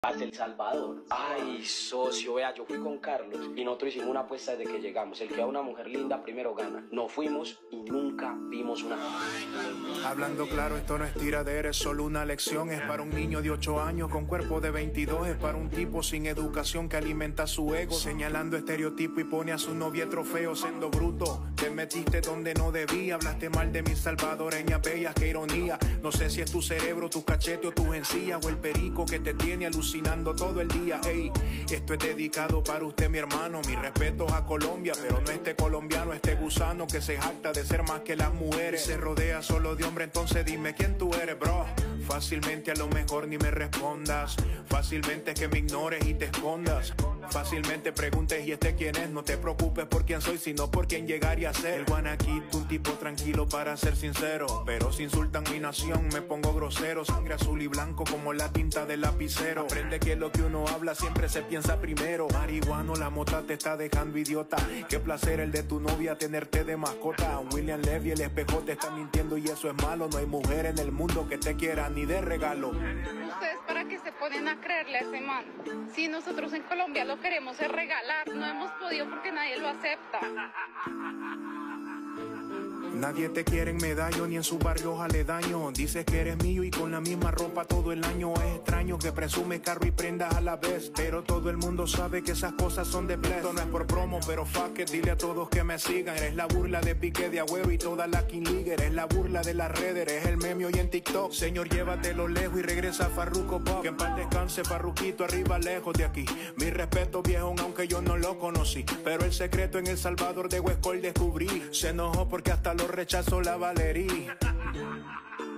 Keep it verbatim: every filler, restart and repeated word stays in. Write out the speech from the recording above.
Hacia El Salvador. Ay, socio, vea, yo fui con Carlos y nosotros hicimos una apuesta desde que llegamos. El que a una mujer linda primero gana. Nos fuimos y nunca vimos una. Hablando claro, esto no es tiradera, es solo una lección. Es para un niño de ocho años con cuerpo de veintidós. Es para un tipo sin educación que alimenta su ego, señalando estereotipo y pone a su novia trofeo. Siendo bruto, te metiste donde no debía. Hablaste mal de mis salvadoreñas bellas, qué ironía. No sé si es tu cerebro, tu cachete o tus encías, o el perico que te tiene alucinando todo el día. Ey, esto es dedicado para usted, mi hermano. Mis respetos a Colombia, pero no este colombiano, este gusano que se jacta de ser más que las mujeres. Se rodea solo de hombre, entonces dime quién tú eres, bro. Fácilmente a lo mejor ni me respondas. Fácilmente que me ignores y te escondas. Fácilmente preguntes y este quién es. No te preocupes por quién soy, sino por quién llegaría a ser. El guanaquito, un tipo tranquilo para ser sincero, pero si insultan mi nación me pongo grosero. Sangre azul y blanco como la tinta del lapicero. Aprende que lo que uno habla siempre se piensa primero. Marihuano, la mota te está dejando idiota. Qué placer el de tu novia tenerte de mascota. William Levy, el espejo te está mintiendo y eso es malo. No hay mujer en el mundo que te quiera ni de regalo. ¿Ustedes para qué se ponen a creerle a ese man? Si nosotros en Colombia lo queremos es regalar, no hemos podido porque nadie lo acepta. Nadie te quiere en Medallo ni en sus barrios aledaños. Dices que eres mío y con la misma ropa todo el año. Es extraño que presume carro y prendas a la vez, pero todo el mundo sabe que esas cosas son de bless. Esto no es por promo, pero fuck it, dile a todos que me sigan. Eres la burla de Piqué, de Agüero y toda la King League. Eres la burla de las redes, eres el meme hoy en TikTok. Señor, llévatelo lejos y regresa a Farruko Pop. Que en paz descanse Farruquito, arriba lejos de aquí. Mi respeto viejo, aunque yo no lo conocí, pero el secreto en El Salvador de Huescol descubrí. Se enojó porque hasta lo rechazó la Valerie.